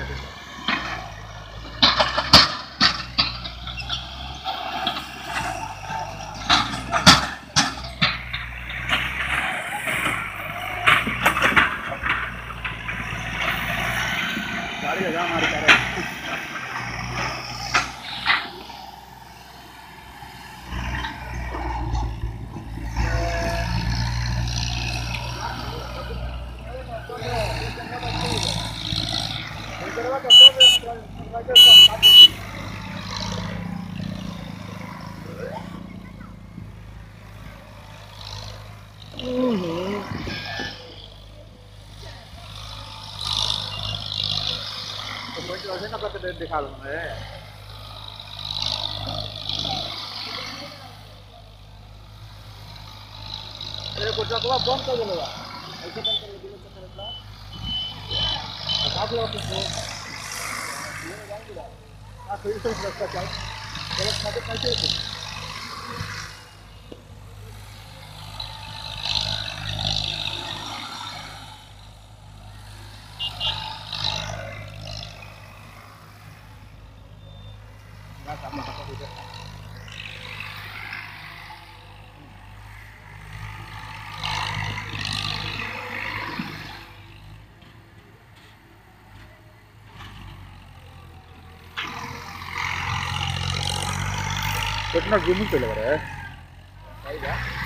गाड़ी का जाम हमारे कार दिखा दूंगा कुछ बंद कर देगा ऐसे बंद कर देगा आप लोग फिर से रास्ता चल गलत खाते कैसे कितना जूमिंग पे लग रहा है।